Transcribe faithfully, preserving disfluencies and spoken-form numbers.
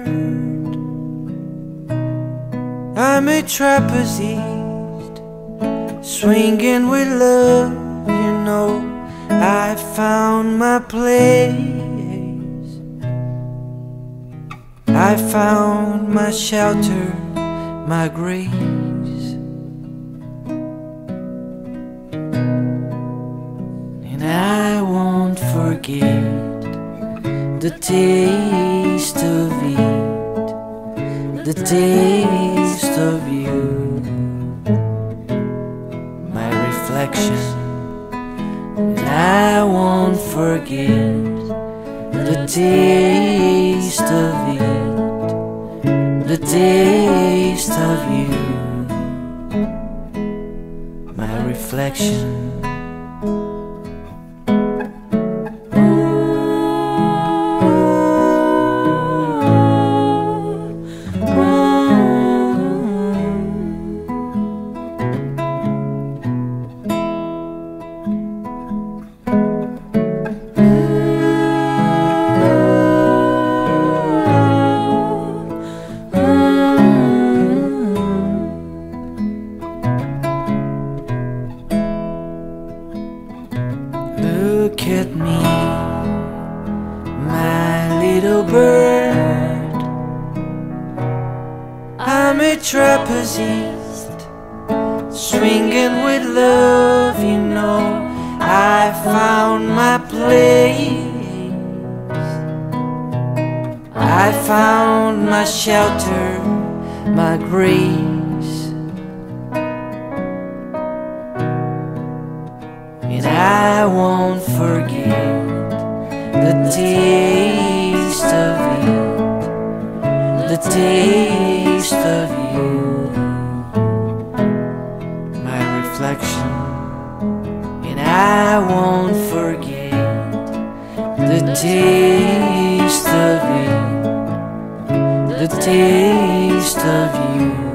I'm a trapezist, swinging with love, you know. I found my place, I found my shelter, my grace. And I won't forget the taste of it, the taste of you, my reflection. And I won't forget the taste of it, the taste of you, my reflection. Look at me, my little bird. I'm a trapezist, swinging with love, you know. I found my place, I found my shelter, my grace. And I won't forget the taste of it, the taste of you, my reflection. And I won't forget the taste of it, the taste of you,